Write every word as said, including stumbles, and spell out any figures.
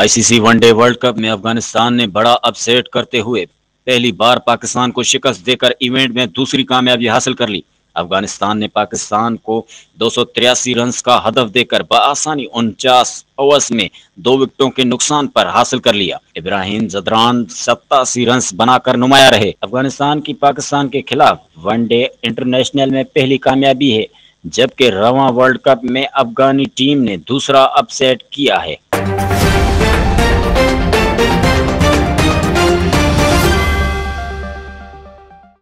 ICC one day world cup में अफगानिस्तान ने बड़ा अपसेट करते हुए पहली बार पाकिस्तान को शिकस्त देकर इवेंट में दूसरी कामयाबी हासिल कर ली। अफगानिस्तान ने पाकिस्तान को दो सौ तिरासी रन का हदफ देकर बआसानी उनचास ओवर्स में दो विकेटों के नुकसान पर हासिल कर लिया। इब्राहिम जदरान सत्तासी रन बनाकर नुमाया रहे। अफगानिस्तान की पाकिस्तान के खिलाफ वनडे इंटरनेशनल में पहली कामयाबी है, जबकि रवां वर्ल्ड कप में अफगानी टीम ने दूसरा अपसेट किया है।